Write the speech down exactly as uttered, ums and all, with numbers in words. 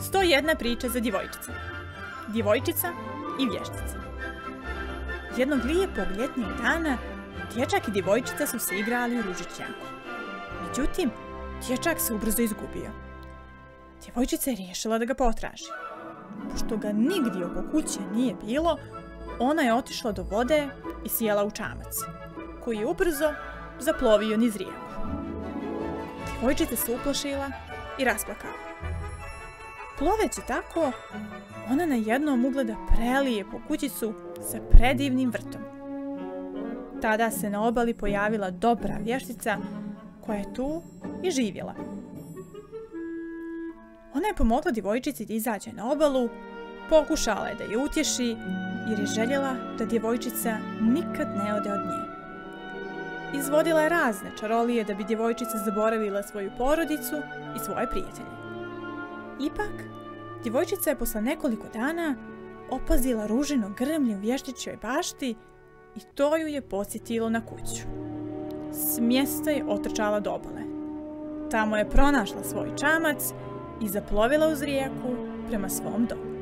sto jedna priča za djevojčice. Djevojčica i vještica. Jednog lijepog ljetnjeg dana dječak i djevojčica su se igrali u ružičnjaku. Međutim, dječak se ubrzo izgubio. Djevojčica je riješila da ga potraži. Pošto ga nigdje oko kuće nije bilo, ona je otišla do vode i sjela u čamac, koji je ubrzo zaplovio niz rijeku. Djevojčica se uplašila i rasplakala. Ploveći tako, ona na jednom ugleda prelijepu kućicu sa predivnim vrtom. Tada se na obali pojavila dobra vještica koja je tu i živjela. Ona je pomogla djevojčici da izađe na obalu, pokušala je da je utješi jer je željela da djevojčica nikad ne ode od nje. Izvodila je razne čarolije da bi djevojčica zaboravila svoju porodicu i svoje prijatelje. Ipak, djevojčica je posle nekoliko dana opazila ružino grmlje u vještićoj bašti i to ju je podsjetilo na kuću. S mjesta je otrčala do obale. Tamo je pronašla svoj čamac i zaplovila uz rijeku prema svom domu.